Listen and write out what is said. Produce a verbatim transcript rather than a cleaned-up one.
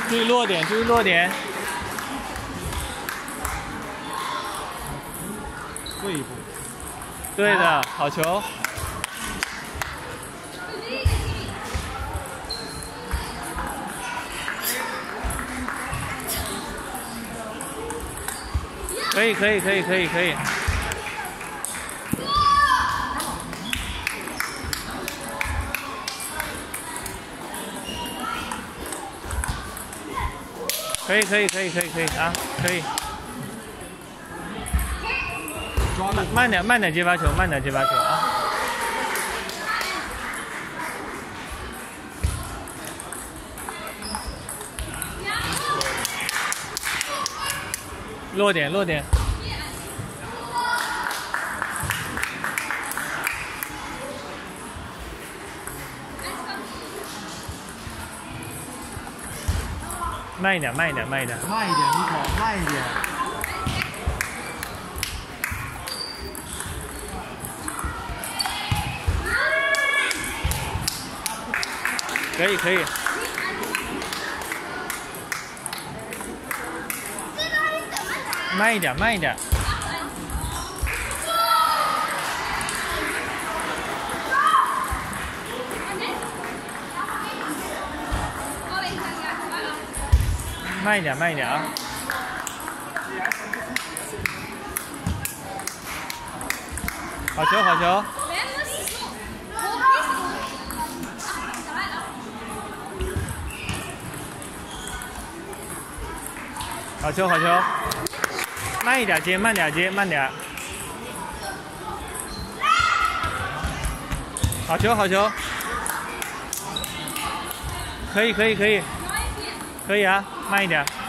注意落点，注意落点。 退一步。 对的，好球。可以，可以，可以，可以，可以。可以，可以，可以，可以，可以啊，可以。慢慢点，慢点接发球，慢点接发球啊。落点，落点。慢一点，慢一点，慢一点。 慢一点，妮可，慢一点。 可以，可以。慢一点，慢一点。慢一点，慢一点啊！好球，好球！好球，好球！慢一点接，慢点接，慢点。好球，好球！可以，可以，可以，可以啊！慢一点。